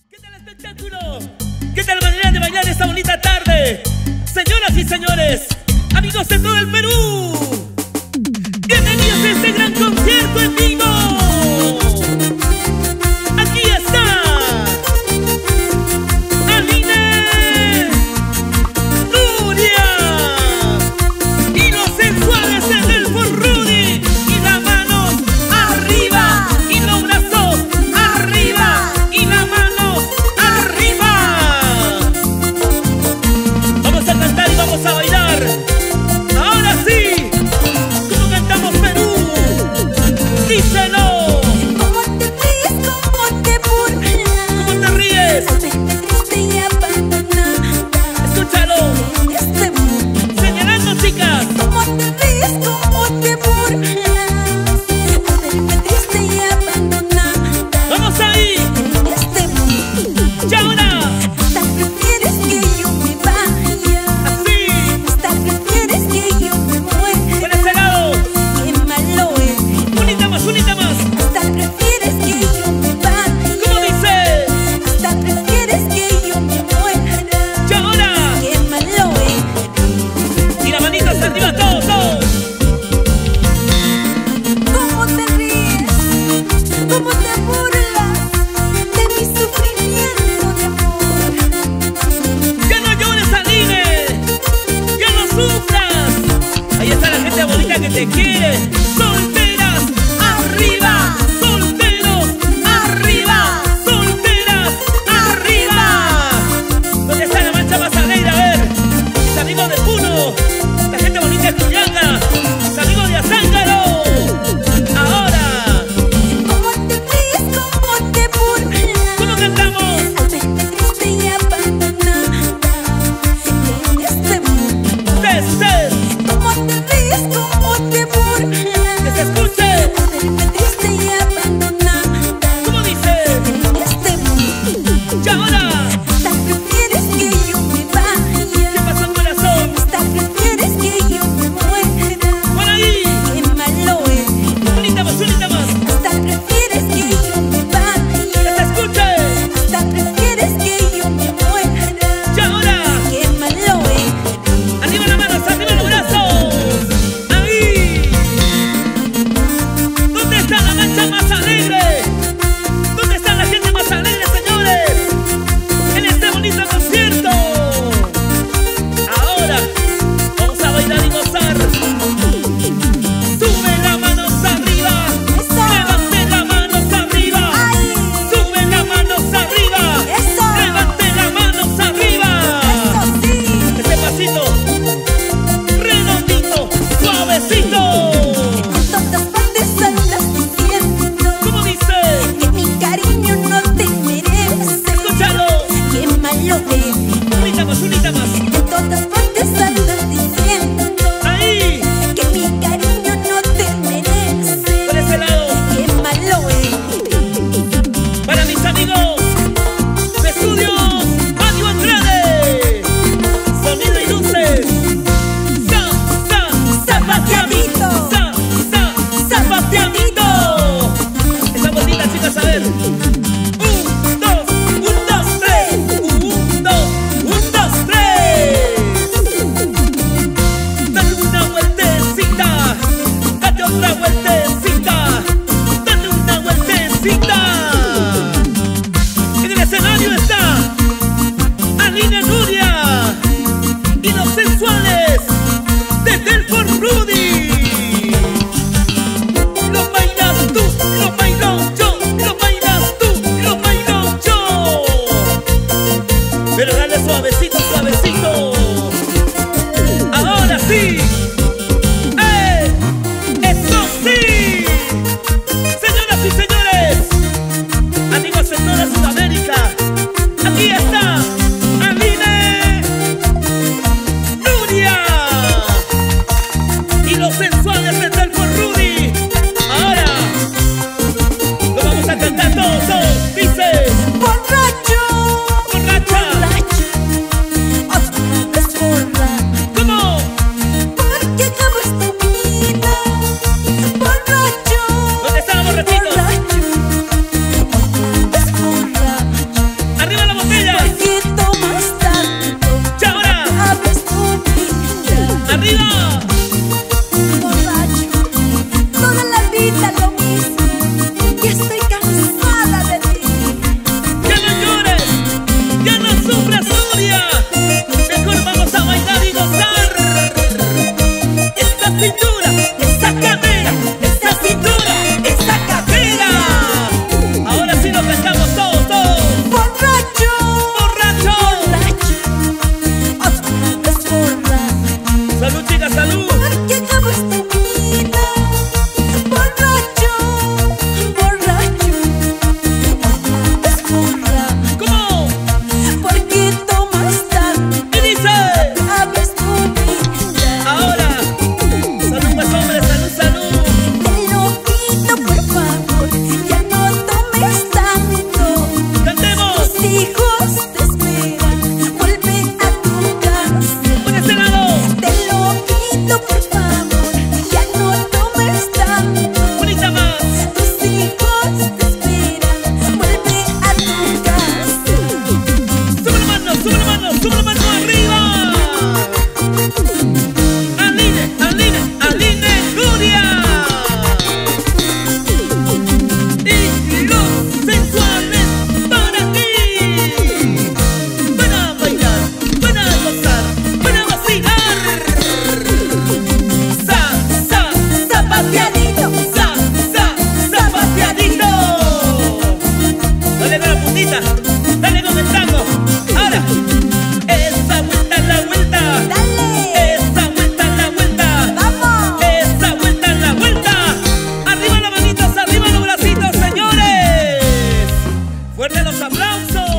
¿Qué tal el espectáculo? ¿Qué tal la manera de bailar esta bonita tarde? Señoras y señores, amigos de todo el Perú, bienvenidos a este gran concierto en vivo. Aquí está Aline, Nuria y los sensuales de Delfo Rudy. Y las manos arriba y los brazos arriba y las manos arriba. Vamos a cantar y vamos a bailar. Ahora sí, ¿cómo cantamos Perú? Díselo. ¿Cómo te ríes? ¿Cómo te burlas? ¿Cómo te ríes? Triste y abandonada. Escúchalo. Este mundo. Señalando, chicas. ¿Cómo te ríes? ¿Cómo te burlas? Triste y abandonada. Vamos ahí. Este mundo. Y ahora. Hasta prefieres que yo me vaya. Así. Hasta prefieres que yo me muera. Por ese lado. Qué malo es. Unita más, unita más. Hasta prefieres que yo me vaya. ¿Cómo dice? Hasta prefieres que yo me muera. Y ahora. Qué malo es. Y las manitas arriba, todos, todos. ¿Cómo te ríes? ¿Cómo te burlas de mi sufrimiento de amor? Ya no llores, Aline. Ya no sufras. Ahí está la gente bonita que te quiere. Solteras, arriba. Solteros, arriba. Solteras, arriba. ¿Dónde está la mancha más alegre? A ver. Mis amigos de Puno. La gente bonita de Cuyanga. Mis amigos de Azángaro. Ahora. ¿Cómo te ríes? ¿Cómo te burlas? ¿Cómo cantamos? Al verte triste y abandonada en este mundo. Desde. ¿Cómo te ríes? ¿Cómo te burlas? Que se escuche. Al verme triste y abandonada ¿Cómo dice? en este mundo. Y ahora. Hasta prefieres que yo me ¿Qué vaya. pasó, corazón? Hasta prefieres que yo me muera. Por ahí. Qué malo es. Unita más, unita más. Hasta prefieres que yo me Que vaya. se escuche. Hasta prefieres que yo me muera. Y ahora. Qué malo es. Arriba las manos, arriba los brazos. Ahí. ¿Dónde está la mancha más alegre? ¿Dónde está la gente más alegre, señores? En este bonito concierto. Ahora vamos a bailar y gozar. Sube las manos arriba. Eso. Levante las manos arriba. Ay. Sube las manos arriba. Eso. Levante las manos arriba. Eso sí. Ese pasito redondito, suavecito. En todas partes andas diciendo ¿Cómo dice? que mi cariño no te merece. Escúchalo. Qué malo es. Unita más, unita más. En todas partes andas diciendo Ahí, que mi cariño no te merece. por ese lado. Qué malo es. Para mis amigos de estudios, Radio Andrade. Sonido y luces. Zapateadito. Zapateadito. Esa bonita, chicas, a ver. 1, 2, 1, 2, 3. 1, 2, 1, 2, 3. Dale una vueltecita. Date otra vueltecita. Dale una vueltecita. En el escenario está Aline, Nuria y los sensuales de Delfo Rudy. Lo bailas tú, lo bailo yo, lo bailas tú, Fuerte los aplausos.